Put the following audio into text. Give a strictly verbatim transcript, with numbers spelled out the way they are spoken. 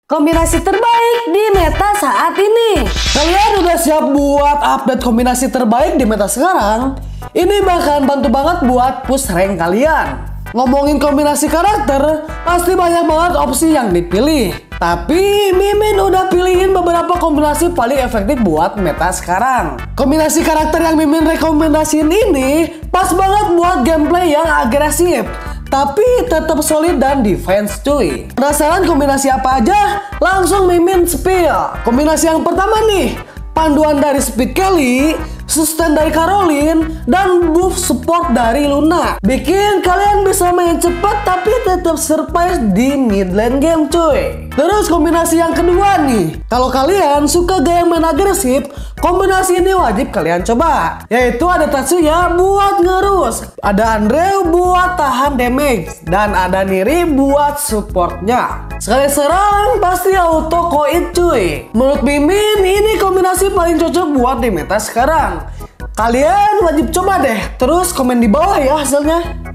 Kombinasi terbaik di meta saat ini. Kalian udah siap buat update kombinasi terbaik di meta sekarang? Ini bahkan bantu banget buat push rank kalian. Ngomongin kombinasi karakter, pasti banyak banget opsi yang dipilih. Tapi Mimin udah pilihin beberapa kombinasi paling efektif buat meta sekarang. Kombinasi karakter yang Mimin rekomendasiin ini pas banget buat gameplay yang agresif, tapi tetap solid dan defense cuy. Penasaran kombinasi apa aja? Langsung Mimin spill. Kombinasi yang pertama nih, panduan dari Speed Kelly, sustain dari Caroline, dan buff support dari Luna. Bikin kalian bisa main cepat tapi tetap surprise di mid lane game cuy. Terus kombinasi yang kedua nih, kalau kalian suka gaya main agresif, kombinasi ini wajib kalian coba. Yaitu ada Tatsuya buat ngerus, ada Andrew buat tahan damage, dan ada Niri buat supportnya. Sekali serang pasti auto koit cuy. Menurut Mimin ini kombinasi paling cocok buat di meta sekarang. Kalian wajib coba deh. Terus komen di bawah ya hasilnya.